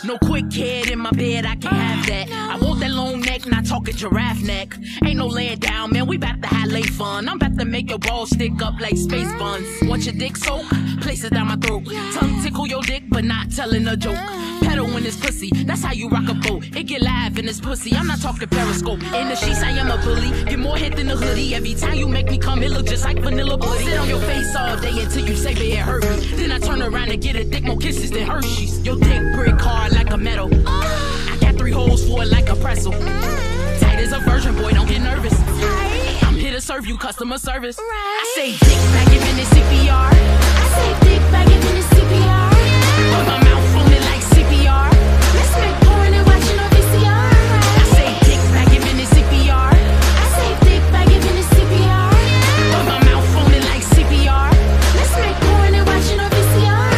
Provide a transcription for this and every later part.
No quick head in my bed, I can't have that. I want that long neck, not talking giraffe neck. Ain't no laying down, man, we bout to have lay fun. I'm about to make your balls stick up like space buns. Want your dick soak? Place it down my throat. Tongue tickle your dick, but not telling a joke. Pedal in this pussy, that's how you rock a boat. It get live in this pussy, I'm not talking periscope. In the sheets, I am a bully. Get more hit than the hoodie. Every time you make me come, it look just like vanilla pudding. Sit on your face all day until you say that it hurt me. Then I turn around and get a dick more kisses than Hershey's. Your dick brick hard like a metal. I got 3 holes for it like a pretzel. Tight as a virgin, boy, don't get nervous. I'm here to serve you customer service. I say dick back if in the CPR. I say dick back if in the CPR. Put my mouth on it like CPR. Let's make porn and watching on VCR. I say dick back if in the CPR. I say dick back if in the CPR. Put my mouth on it like CPR. Let's make porn and watching on VCR.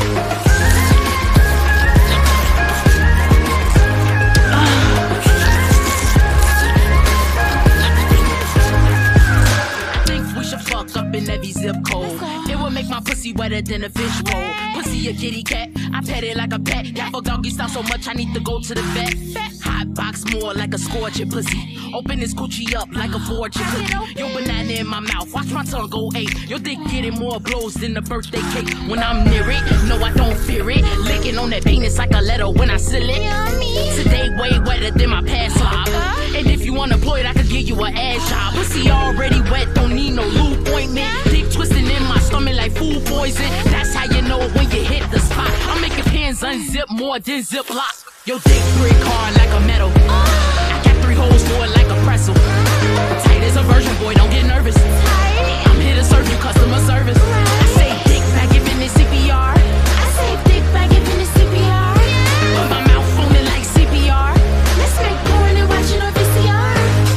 I think we should fuck up in every zip code. It would make my pussy wetter than a fish bowl. Pussy a kitty cat, I pet it like a pet. Y'all for doggy style so much I need to go to the vet. Hot box more like a scorching pussy. Open this coochie up like a fortune cookie. Your banana in my mouth, watch my tongue go 8. Your dick getting more blows than the birthday cake. When I'm near it, no I don't fear it. Licking on that penis like a letter when I seal it. Today way wetter than my past life. And if you unemployed, I could give you an ass job. Pussy already wet, don't need no lube ointment. Dick twisting in my stomach like food poison. That's how you know when you hit the spot. I'm making pins unzip more than Ziploc. Your dick brick hard like a metal. I got 3 holes for it like a pretzel. Tight as a virgin, boy, don't get nervous. I'm here to serve you customer service. I say dick back if in the CPR. I say dick back if in the CPR. Put my mouth on it like CPR. Let's make porn and watching on VCR.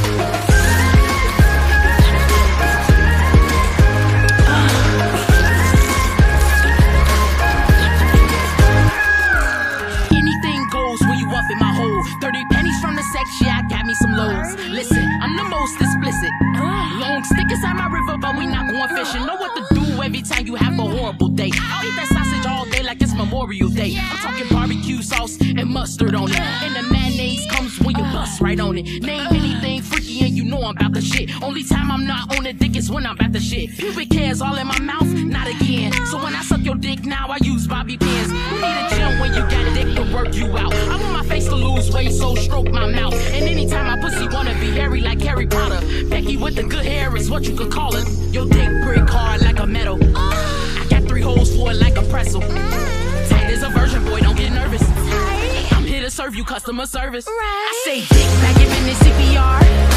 Anything goes when you up in my hole. 30 pennies from the sex, yeah, I got me some lows. Listen, I'm the most explicit. Long stick inside my river, but we not going fishing. Know what to do every time you have a horrible day. I'll eat that sausage all day like it's Memorial Day. I'm talking barbecue sauce and mustard on it. And the mayonnaise comes when you bust right on it. Name anything freaky and you know I'm about the shit. Only time I'm not on the dick is when I'm about the shit. Pubic hairs all in my mouth, not again. So when I suck your dick now, I use bobby pins. You need a gym when you got a dick to work you out. I want my face to lose weight, so stroke my mouth. And anytime my pussy wanna be hairy like Harry Potter, Becky with the good hair is what you could call it. Your dick brick hard like a metal. I got 3 holes for it like a pretzel. Tight as a virgin, boy, don't get nervous. I'm here to serve you customer service. I say dick back if in the CPR.